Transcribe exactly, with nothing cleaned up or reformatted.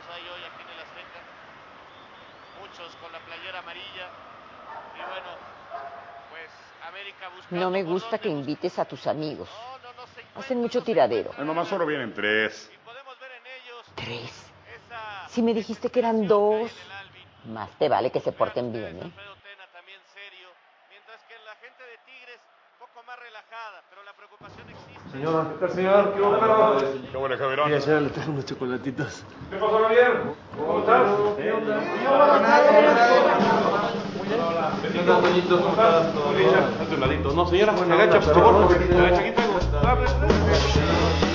hay hoy aquí en el Azteca. Muchos con la playera amarilla. Y bueno, pues América buscando. No me gusta que invites a tus amigos. No, no, no se Hacen mucho tiradero. Ay, mamá, solo vienen tres. Y podemos ver en ellos ¿Tres? esa Si me dijiste que eran dos. desesperación que hay en el Albi. Más te vale que se Vean porten ustedes, bien, ¿eh? Alfredo Tena también serio, mientras que la gente de Tigres poco más relajada, pero la preocupación existe. Señor, ¿qué tal, señor? ¿Qué hubo, pero? Qué bueno, Javerón. Mira, señor, le traje unos chocolatitos. ¿Qué pasó, Javier? ¿Cómo estás? ¿Qué onda? ¿Qué onda, Toñito? ¿Cómo estás? ¿Todo bien? Hazte un ladito. No, señora, agacha, por favor. Agacha, aquí tengo.